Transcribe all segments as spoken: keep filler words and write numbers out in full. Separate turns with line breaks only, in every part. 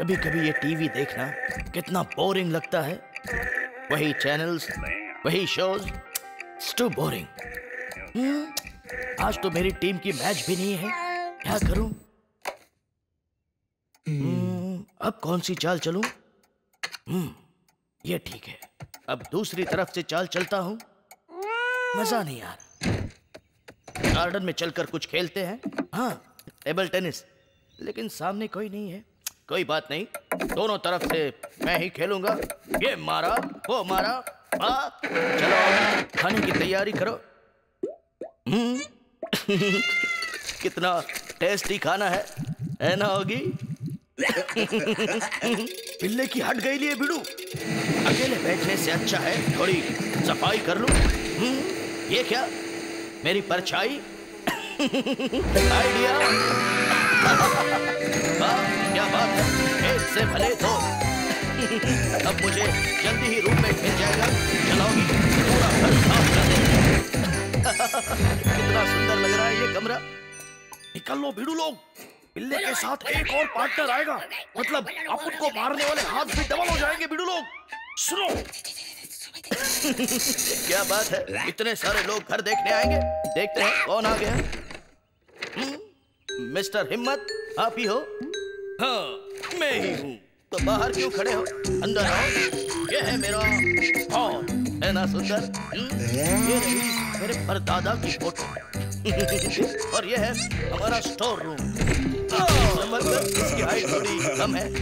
कभी कभी ये टीवी देखना कितना बोरिंग लगता है। वही चैनल्स, वही शोज, टू बोरिंग। आज तो मेरी टीम की मैच भी नहीं है, क्या करूं? hmm, अब कौन सी चाल चलूं? hmm, ये ठीक है, अब दूसरी तरफ से चाल चलता हूं। मजा नहीं आ रहा। गार्डन में चलकर कुछ खेलते हैं। हाँ, टेबल टेनिस, लेकिन सामने कोई नहीं है। कोई बात नहीं, दोनों तरफ से मैं ही खेलूंगा। ये मारा, वो मारा। आ, चलो खाने की तैयारी करो। कितना टेस्टी खाना है, है ना होगी? पिल्ले की हट गई लिए बिड़ू। अकेले बैठने से अच्छा है थोड़ी सफाई कर लूं। ये क्या, मेरी परछाई? आइडिया। क्या बात है, एक से भले दो। अब मुझे जल्दी ही रूम में मिल जाएगा। चलाओगी पूरा घर साफ कर दे। कितना सुंदर लग रहा है ये कमरा। निकल लो भिड़ू लोग, पिल्ले के साथ एक और पार्टनर आएगा। मतलब आप उनको मारने वाले हाथ भी डबल हो जाएंगे भिड़ू लोग। सुनो। क्या बात है, इतने सारे लोग घर देखने आएंगे। देखते हैं कौन आ गया। मिस्टर हिम्मत, आप ही हो? हाँ, मैं ही हूँ। तो बाहर क्यों खड़े हो, अंदर आओ। ये है मेरा हॉल, है ना सुंदर? ये रही मेरे परदादा की फोटो। और ये है हमारा स्टोर रूम। मतलब इसकी हाइट थोड़ी कम है।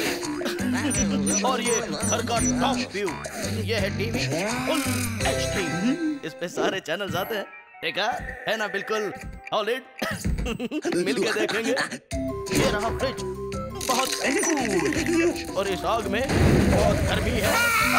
और ये घर का टॉप व्यू। ये है टीवी फुल एचडी, इस पे सारे चैनल्स आते हैं। देखा है ना, बिल्कुल हॉलिड। मिलके देखेंगे। ये रहा फ्रिज, बहुत कूल। और इस आग में बहुत गर्मी है।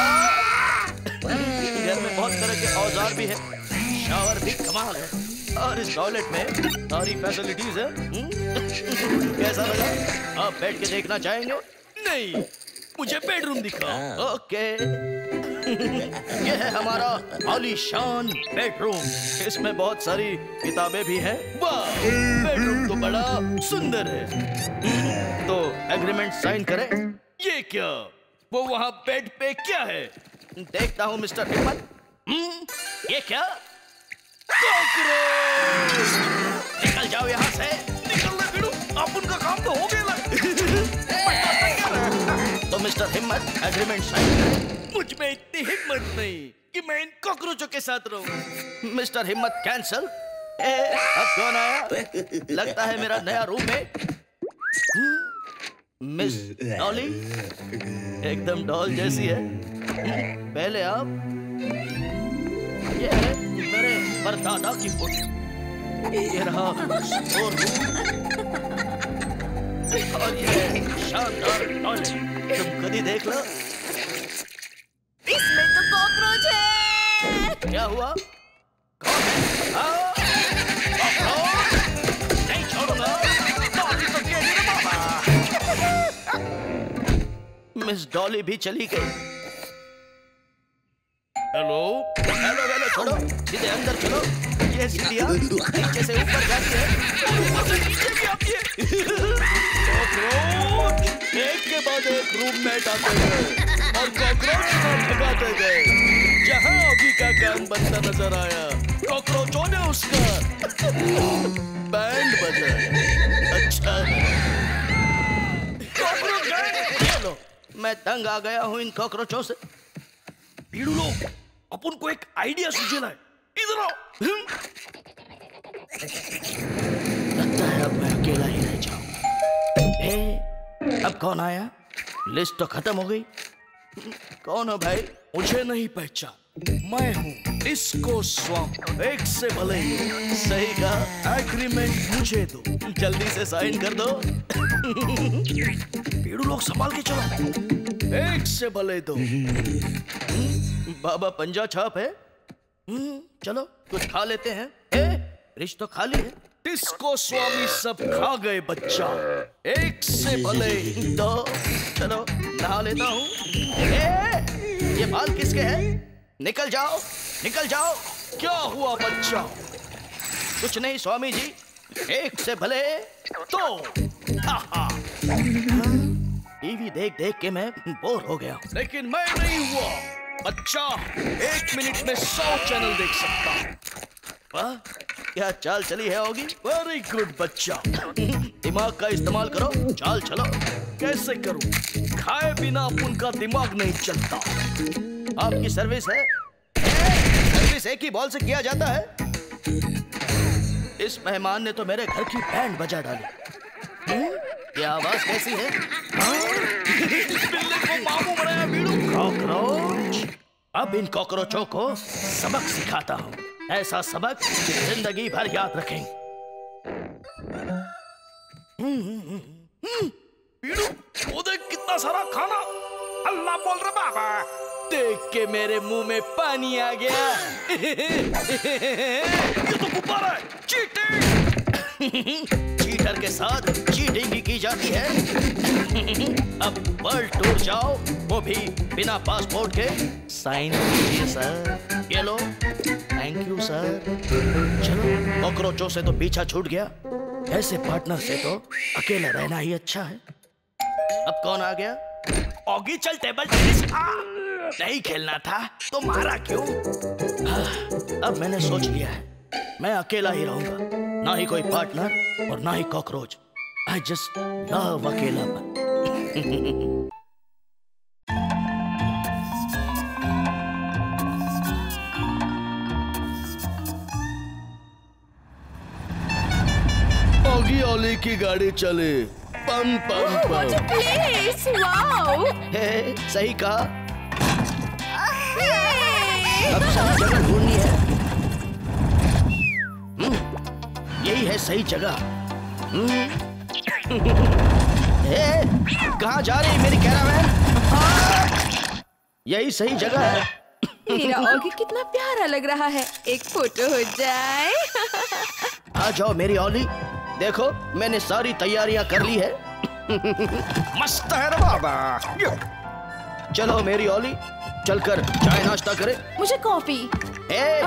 घर में बहुत तरह के औजार भी है, शावर भी कमाल है। और इस टॉयलेट में सारी फैसिलिटीज है। कैसा लगा? आप बैठ के देखना चाहेंगे? नहीं, मुझे बेडरूम दिखाओ। ओके। ये है हमारा आलीशान बेडरूम। इसमें बहुत सारी किताबें भी हैं। वाह, बेडरूम तो बड़ा सुंदर है। तो एग्रीमेंट साइन करें। ये क्या, वो वहाँ बेड पे क्या है? देखता हूँ मिस्टर हिम्मत। ये क्या? कॉकरोच! निकल जाओ यहाँ से। निकल ले बिड़ू, आप उनका काम तो हो गया। तो मिस्टर हिम्मत, एग्रीमेंट साइन करें। मुझ में इतनी हिम्मत नहीं कि मैं इन कॉकरोचों के साथ रहूं। मिस्टर हिम्मत कैंसल। अब कौन आया? लगता है मेरा नया रूममेट, मिस डॉली। एकदम डॉल जैसी है। पहले आप। ये है मेरे परदादा की फोटो। ये रहा स्टोर रूम। और ये शानदार टॉयलेट। तुम खुद ही देख लो।
इसमें तो कॉकरोच है।
क्या हुआ? कौन है? हाँ? कॉकरोच? नहीं छोड़ूंगा। डॉली तो गेली रे बाबा। मिस डॉली भी चली गई। हेलो हेलो हेलो, छोड़ो, सीधे अंदर चलो। ये सीढ़ियाँ नीचे से ऊपर जाती है, ऊपर से नीचे भी आती है। कॉकरोच एक के बाद एक रूममेट आते गए और कॉकरोच को भगाते गए। जहाँ अभी का काम बनता नजर आया, कॉकरोचों ने उसका बैंड बजाया। अच्छा, कॉकरोच गए। चलो, मैं तंग आ गया हूँ इन कॉकरोचों से। भीड़ू लोग, अपन को एक आइडिया सूझेला है। इधर आओ। लगता है अब मैं अकेला ही रह जाऊं। अब कौन आया? लिस्ट तो खत्म हो गई। कौन हो भाई? मुझे नहीं पहचान। मैं हूँ डिस्को स्वामी। एक से भले ही। सही कहा। एग्रीमेंट मुझे दो, जल्दी से साइन कर दो। भीड़ू लोग संभाल के चलो। एक से भले दो। बाबा पंजा छाप है। चलो कुछ खा लेते हैं। ए, रिश तो खाली है। डिस्को स्वामी सब खा गए बच्चा। एक से भले दो। चलो नहा लेता हूँ। ये बाल किसके हैं? निकल जाओ, निकल जाओ। क्या हुआ बच्चा? कुछ नहीं स्वामी जी, एक से भले दो। टीवी देख देख के मैं बोर हो गया हूँ।
लेकिन मैं नहीं हुआ। बच्चा एक मिनट में सौ चैनल देख सकता हूँ।
वाह, क्या चाल चली है होगी।
वेरी गुड बच्चा।
दिमाग का इस्तेमाल करो, चाल चलो।
कैसे करूं? खाए बिना अपन का दिमाग नहीं चलता।
आपकी सर्विस है? सर्विस एक ही बॉल से किया जाता है। इस मेहमान ने तो मेरे घर की बैंड बजा डाली। ये आवाज कैसी है?
बिल्ली को मामू बनाया बीड़ू।
कॉकरोच। अब इन कॉकरोचों को सबक सिखाता हूँ, ऐसा सबक कि जिंदगी भर याद रखेंगे।
बीड़ू, वो देख कितना सारा खाना। अल्लाह बोल रहा बाबा।
देख के मेरे मुंह में पानी आ गया।
ये तो गुब्बारा है। चीटिंग।
चीटर के साथ चीटिंग भी की जाती है। अब वर्ल्ड टूर जाओ, वो भी बिना पासपोर्ट के। साइन कीजिए सर। ये लो। Thank you sir. चलो, कॉकरोचों से तो पीछा छूट गया। ऐसे पार्टनर से तो अकेला रहना ही अच्छा है। अब कौन आ गया?
ऑगी, चल टेबल टेनिस।
नहीं खेलना था तो मारा क्यों? अब मैंने सोच लिया है, मैं अकेला ही रहूंगा। ना ही कोई पार्टनर और ना ही कॉकरोच। आई जस्ट लव अकेलापन।
ऑगी ओली की गाड़ी चले। पम पम
Oh, what a
पम।
place! Wow!
हे, सही कहा।
Hey!
अब सही जगह ढूंढनी है। हम्म, यही है सही जगह। हम्म। हे, कहाँ जा रही मेरी कैरावैन? आ! यही सही जगह है।
मेरा ऑगी कितना प्यारा लग रहा है। एक फोटो हो जाए।
आ जाओ मेरी ओली। देखो, मैंने सारी तैयारियां कर ली है।
मस्त है रे बाबा।
चलो मेरी ओली, चलकर चाय नाश्ता करें।
मुझे कॉफी।
ए!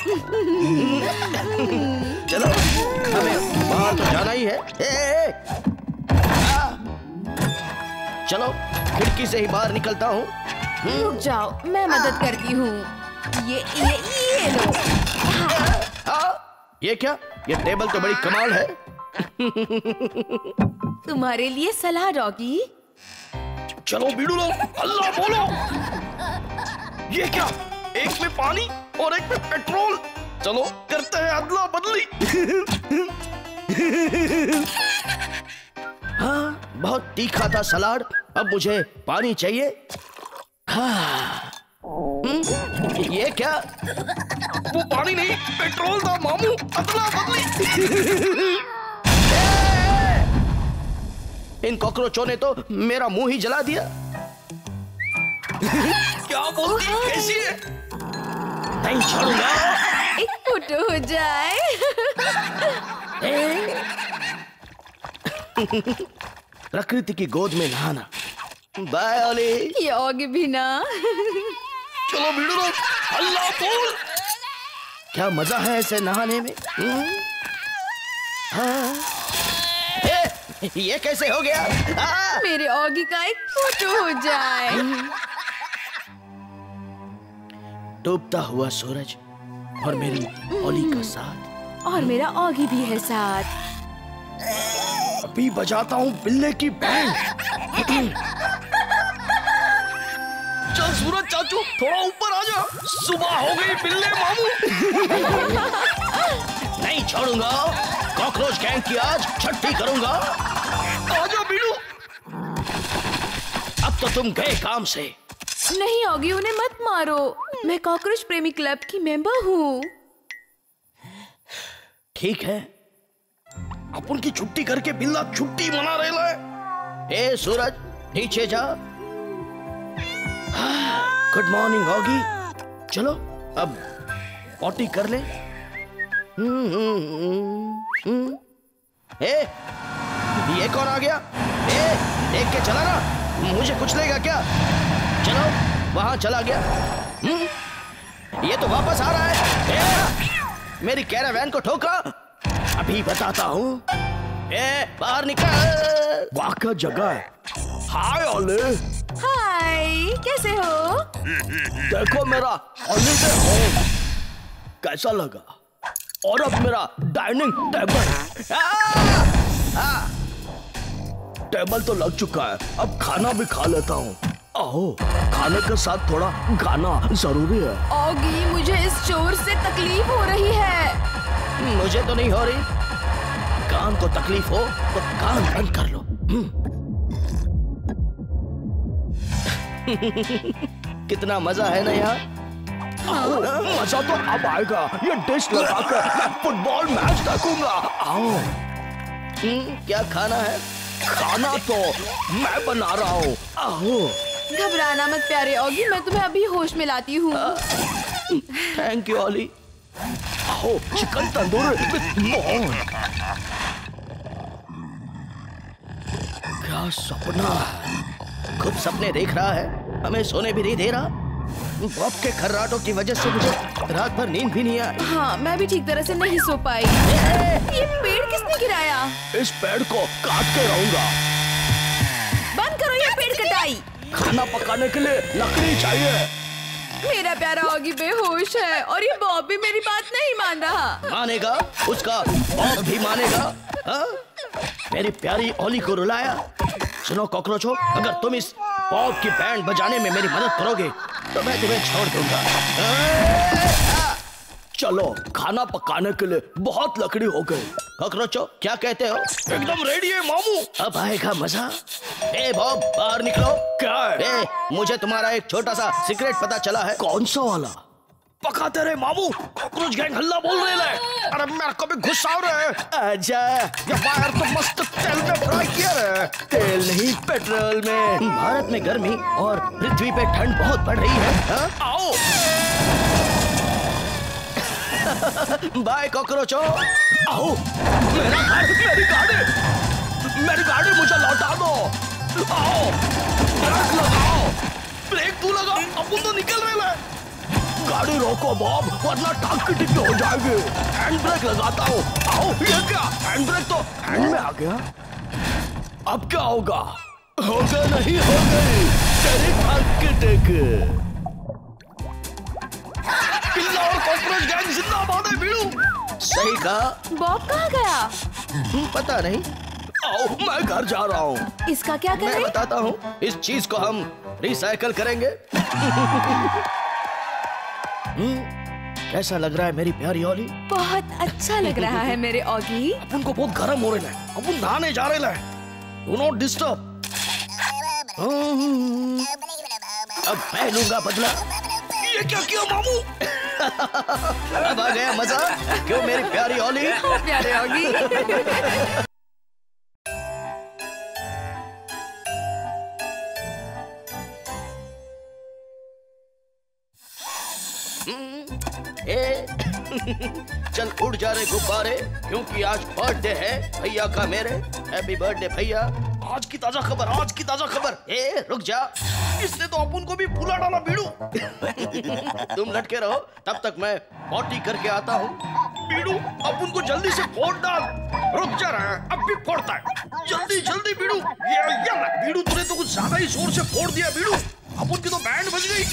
चलो, हमें बाहर तो जाना ही है। ए! आ! चलो, खिड़की से ही बाहर निकलता हूँ।
रुक जाओ, मैं मदद करती हूँ। ये ये ये लो।
आ! ये क्या? ये टेबल तो बड़ी कमाल है।
तुम्हारे लिए सलाह डॉगी।
चलो बीड़ू लो। अल्लाह बोलो। ये क्या? एक में पानी और एक में पेट्रोल। चलो करते हैं अदला बदली।
हाँ, बहुत तीखा था सलाद। अब मुझे पानी चाहिए। हाँ। हम्म, ये क्या?
वो पानी नहीं, पेट्रोल था मामू। अदला बदली।
इन कॉकरोचों ने तो मेरा मुंह ही जला दिया।
क्या बोलती है? कैसी है?
नहीं छोड़ूंगा।
एक फोटो हो जाए।
प्रकृति की गोद में नहाना। Bye Olly.
ये ऑगी भी ना।
चलो बीड़ू लो। अल्लाह बोल।
क्या मजा है ऐसे नहाने में। हम्म? हाँ। ए, ये कैसे हो गया? आ!
मेरे ऑगी का एक फोटो हो जाए।
डूबता हुआ सूरज और मेरी ओली का साथ।
और मेरा ऑगी भी है साथ।
अभी बजाता हूँ बिल्ले की बैंड।
चल सूरज चाचू, थोड़ा ऊपर आ जा। सुबह हो गई बिल्ले मामू।
नहीं छोड़ूंगा। कॉकरोच गैंग की आज छट्टी करूंगा।
आजा बीड़ू।
अब तो तुम गए काम से।
नहीं ऑगी, उन्हें मत मारो। मैं कॉकरोच प्रेमी क्लब की मेंबर हूँ।
ठीक है।
अपन की छुट्टी करके बिल्ला छुट्टी मना रहे है।
ए सूरज, नीचे जा। Good morning Oggy. चलो अब पॉटी कर ले। हम्म, हम्म, हम्म। ए, ये कौन आ गया? ए, देख के चला ना, मुझे कुछ लेगा क्या? चलो, वहां चला गया। हम्म, ये तो वापस आ रहा है। ए, मेरी कैरावैन को ठोका। अभी बताता हूँ। ए, बाहर निकल।
वाह क्या जगह है। हाय ओली।
हाय, कैसे हो?
देखो मेरा हॉलीडे होम कैसा लगा, और अब मेरा डाइनिंग टेबल। आ, आ, टेबल तो लग चुका है, अब खाना भी खा लेता हूँ। आओ, खाने के साथ थोड़ा गाना जरूरी है।
ऑगी, मुझे इस शोर से तकलीफ हो रही है।
मुझे तो नहीं हो रही। कान को तकलीफ हो तो कान बंद कर लो। कितना मजा है ना यहाँ।
मजा तो अब आएगा। ये डिश लगाकर मैं फुटबॉल मैच देखूंगा। आओ।
क्या खाना है?
खाना तो मैं बना रहा हूँ। आओ।
घबराना मत प्यारे ऑगी, मैं तुम्हें अभी होश में लाती हूँ।
Thank you Olly.
आओ, चिकन तंदूरी विद मोहन।
क्या सपना है। खुद सपने देख रहा है, हमें सोने भी नहीं दे रहा। बॉब के खर्राटों की वजह से मुझे रात भर नींद भी नहीं आई।
हाँ, मैं भी ठीक तरह से नहीं सो पाई। ये पेड़ किसने गिराया?
इस पेड़ को काट के रहूंगा।
बंद करो ये पेड़ कटाई।
खाना पकाने के लिए लकड़ी चाहिए।
मेरा प्यारा ऑगी बेहोश है और ये बॉब भी मेरी बात नहीं मान रहा।
मानेगा, उसका बॉब भी मानेगा। हा? मेरी प्यारी ओली को रुलाया। सुनो कॉकरोचो, अगर तुम इस बॉब की बैंड बजाने में मेरी मदद करोगे तो मैं तुम्हें छोड़ दूंगा।
चलो, खाना पकाने के लिए बहुत लकड़ी हो गई।
कॉकरोचो, क्या कहते हो?
एकदम रेडी है मामू।
अब आएगा मजा। ए बॉब, बाहर निकलो।
क्या है?
ए, मुझे तुम्हारा एक छोटा सा सीक्रेट पता चला है।
कौन सा वाला? पकाते रहे मामू, कॉकरोच गैंग हल्ला बोल रहे हैं। अरे मेरे को भी गुस्सा आ रहा है।
आजा।
ये बाहर तो मस्त तेल में फ्राई किया है।
तेल नहीं, पेट्रोल में। भारत में गर्मी और पृथ्वी पे ठंड बहुत बढ़ रही है। हा?
आओ।
बाय कॉकरोचो।
आओ। मेरा घर, मेरी गाड़ी, मेरी गाड़ी मुझे लौटा दो। आओ, ब्रेक लगाओ। ब्रेक तू लगा, अपन तो निकल रहे हैं। गाड़ी रोको बॉब, वरना टांग की टिप्पी हो जाएगी। हैंड ब्रेक लगाता हूँ। आओ। ये क्या? हैंड ब्रेक तो हैंड में आ गया। अब क्या होगा?
होगा नहीं, हो गई तेरी भाग की टेक।
पिल्ला और कॉकरोच गैंग जिंदाबाद है बीड़ू।
सही कहा।
बॉब कहाँ गया?
हम्म, पता नहीं।
आओ, मैं घर जा रहा हूँ।
इसका क्या
मैं
करें?
बताता हूँ। इस चीज को हम रिसाइकल करेंगे। हम्म, कैसा लग रहा है मेरी प्यारी ओली?
बहुत अच्छा लग रहा है मेरे ऑगी।
अपन को बहुत गर्म हो रहे हैं। अपन नहाने जा रहे हैं। Do not disturb.
अब मैं लूंगा बदला।
ये क्या किया मामू?
अब आ गया मजा। क्यों मेरी प्यारी ओली?
प्यारे ऑगी।
ए, चल उड़ जा रे गुब्बारे, क्योंकि आज बर्थडे है भैया का मेरे। हैप्पी बर्थडे भैया।
आज की ताजा खबर, आज की ताजा खबर।
ए, रुक जा।
इसने तो अपन को भी भूला डाला बीड़ू।
तुम लटके रहो, तब तक मैं पॉटी करके आता हूँ।
बीड़ू, अपन को जल्दी से फोड़ डाल। रुक जा रहा है, अब भी फोड़ता है। जल्दी जल्दी बीड़ू। ये ये बीड़ू, तूने तो कुछ ज्यादा ही जोर से फोड़ दिया बीड़ू। अपन की तो बैंड बज गई।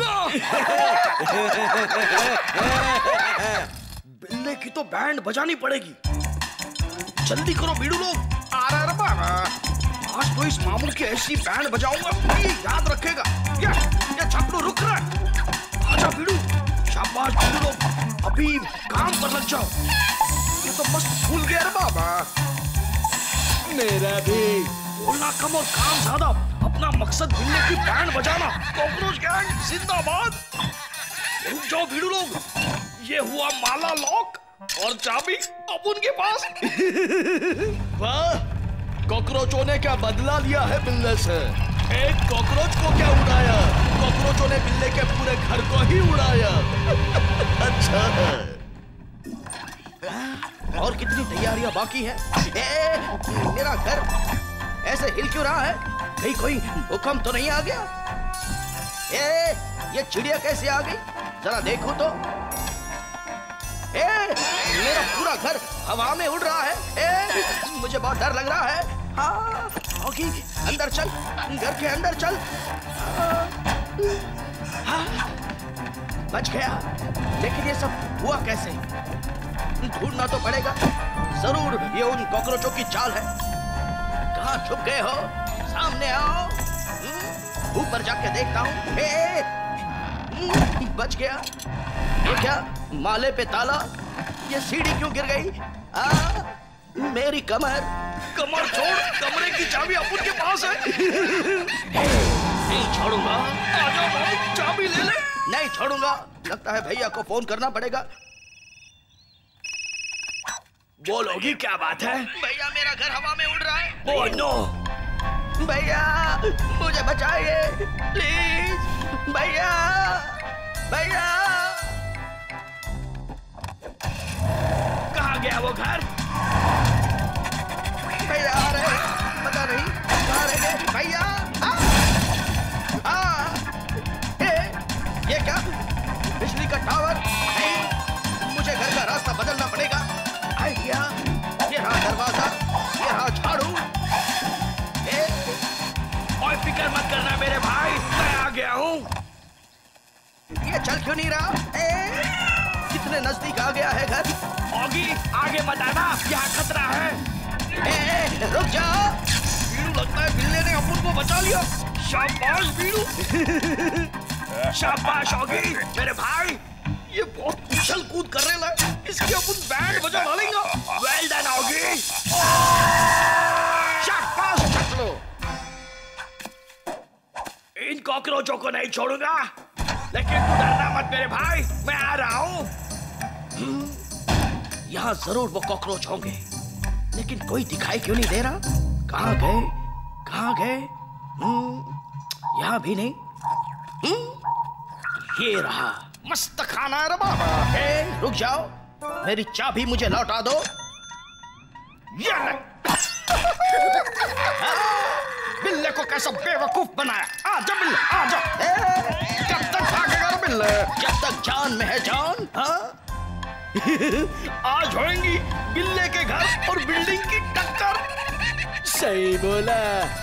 बिल्ले की तो बैंड बजानी पड़ेगी। जल्दी करो बीड़ू लोग। आ रहा है बाबा। आज तो इस मामू की ऐसी बैंड बजाऊंगा ये याद रखेगा। ये ये छपड़ू रुक रहा है। आजा बीड़ू। शाबाश बीड़ू लोग, अभी काम पर लग जाओ। ये तो मस्त फूल गया रे बाबा।
मेरा भी।
बोलना कम और काम ज्यादा। अपना मकसद बिल्ले की बैंड बजाना। कॉकरोच गैंग जिंदाबाद। रुक जाओ बीड़ू लोग। ये हुआ माला लॉक और चाबी अपन के पास।
वाह, कॉकरोचों ने क्या बदला लिया है बिल्ले से। एक कॉकरोच को क्या उड़ाया, कॉकरोचों ने बिल्ले के पूरे घर को ही उड़ाया। अच्छा है। और कितनी तैयारियां बाकी हैं? ए, मेरा घर ऐसे हिल क्यों रहा है? कहीं कोई भूकंप तो नहीं आ गया? ए, ये चिड़िया कैसे आ गई? जरा देखो तो। ए, मेरा पूरा घर हवा में उड़ रहा है। ए, मुझे बहुत डर लग रहा है। हाँ। ऑगी अंदर चल, घर के अंदर चल। हाँ, बच गया। लेकिन ये सब हुआ कैसे? ढूंढना तो पड़ेगा। जरूर ये उन कॉकरोचों की चाल है। कहाँ छुप गए हो? सामने आओ। ऊपर जाके देखता हूँ। हे, बच गया। ये क्या? माले पे ताला। ये सीढ़ी क्यों गिर गई? आ, मेरी कमर।
कमर छोड़, कमरे की चाबी अपुन के पास है।
नहीं छोड़ूंगा।
आजा भाई, चाबी ले ले।
नहीं छोड़ूंगा। लगता है भैया को फोन करना पड़ेगा।
बोलोगी क्या बात है?
भैया मेरा घर हवा में उड़ रहा है।
Oh no!
भैया मुझे बचाइए प्लीज। भैया भैया
कहाँ गया वो घर?
भैया आ रहे हैं, पता नहीं कहाँ रह गए। भैया आ, आ, ए, ये क्या? बिजली का टावर? नहीं, मुझे घर का रास्ता बदलना पड़ेगा। आइडिया, ये रहा दरवाजा, ये रहा झाड़ू। ए,
और फिक्र मत करना मेरे भाई, मैं आ गया हूँ।
ये चल क्यों नहीं रहा? ए, कितने नजदीक आ गया है घर।
ऑगी आगे मत आना, यहाँ खतरा है।
ए, रुक जा।
बीड़ू, लगता है बिल्ले ने अपुन को बचा लिया। शाबाश बीड़ू। शाबाश ऑगी मेरे भाई, ये बहुत उछल कूद कर रहे हैं। इसके अपुन बैंड बजा डालेंगे। Well done Oggy. शाबाश चकलो। इन कॉकरोचों को नहीं छोड़ूंगा, लेकिन तू डरना मत मेरे भाई, मैं आ रहा हूँ।
यहाँ जरूर वो कॉकरोच होंगे, लेकिन कोई दिखाई क्यों नहीं दे रहा? कहाँ गए? कहाँ गए? हम्म, यहाँ भी नहीं। हम्म, ये रहा।
मस्त खाना है रे बाबा।
ए, रुक जाओ, मेरी चाबी मुझे लौटा दो।
ये ले। बिल्ले को कैसा बेवकूफ बनाया। आजा बिल्ले, आजा। कब तक भागेगा रे बिल्ले?
जब तक जान में है जान। हाँ?
आज होएंगी बिल्ले के घर और बिल्डिंग की टक्कर।
सही बोला।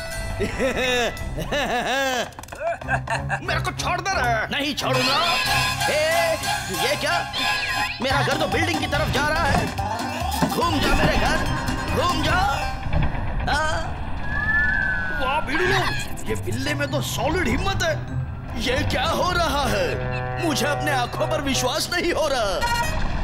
मेरे को छोड़ दे रहे।
नहीं छोड़ूंगा। ए, ये क्या? मेरा घर तो बिल्डिंग की तरफ जा रहा है। घूम जा मेरे घर, घूम जा। हाँ?
वाह भिड़ियो, ये बिल्ले में तो सॉलिड हिम्मत है।
ये क्या हो रहा है? मुझे अपने आंखों पर विश्वास नहीं हो रहा।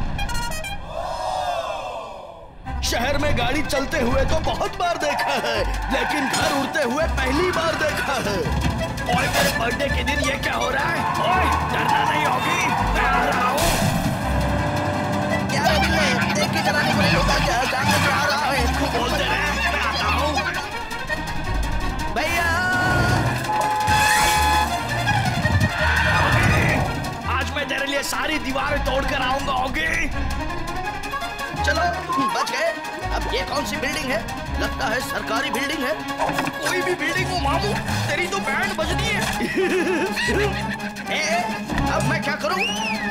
शहर में गाड़ी चलते हुए तो बहुत बार देखा है, लेकिन घर उड़ते हुए पहली बार देखा है।
ओए मेरे बर्थडे के दिन ये क्या हो रहा है? ओए डरना नहीं होगी, मैं आ रहा हूँ।
क्या है बिल्ले? देख के चलाने को नहीं होता क्या? सामने से आ रहा है।
तू बोलते रहे, मैं आता हूँ।
भैया
आज मैं तेरे लिए सारी दीवारें तोड़ कर आऊंगा होगी।
चलो बच गए। अब ये कौन सी बिल्डिंग है? लगता है सरकारी बिल्डिंग है।
कोई भी बिल्डिंग हो मामू, तेरी तो बैंड बजनी है।
ए, अब मैं क्या करूं?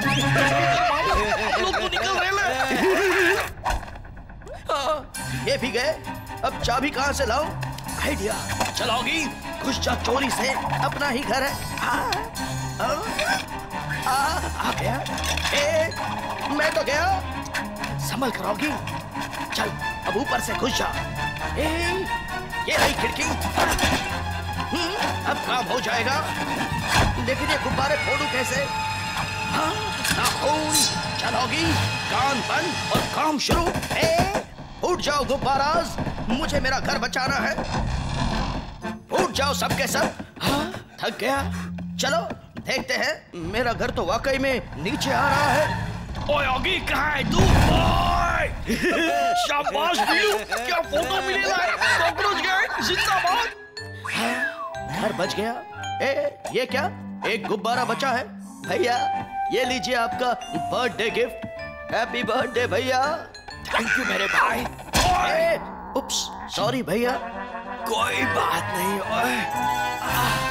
लोग तो निकल रहे हैं।
हाँ, ये भी गए। अब चाबी कहाँ से लाऊं? आइडिया, चलाओगी? घुस जा चोरी से, अपना ही घर है। आ, आ, आ, आ गया। ए, मैं तो गया। संभल करोगी? चल अब ऊपर से घुस जा। ए, ये रही खिड़की। हम्म, अब काम हो जाएगा। लेकिन ये गुब्बारे फोड़ू कैसे? हाँ, नाखून। चलोगी? कान बंद और काम शुरू। ए, उठ जाओ गुब्बाराज, मुझे मेरा घर बचाना है। उठ जाओ सबके सब। हाँ, थक गया। चलो देखते हैं। मेरा घर तो वाकई में नीचे आ रहा है।
ओए योगी कहाँ है तू? ओए शाबाश बीड़ू, क्या फोटो मिलेगा? कॉकरोच गए, जिंदाबाद।
हाँ, घर बच गया। ए, ये क्या? एक गुब्बारा बचा है। भैया ये लीजिए आपका बर्थडे गिफ्ट। हैप्पी बर्थडे भैया।
थैंक यू मेरे भाई।
ए, उप्स, सॉरी भैया।
कोई बात नहीं। ओए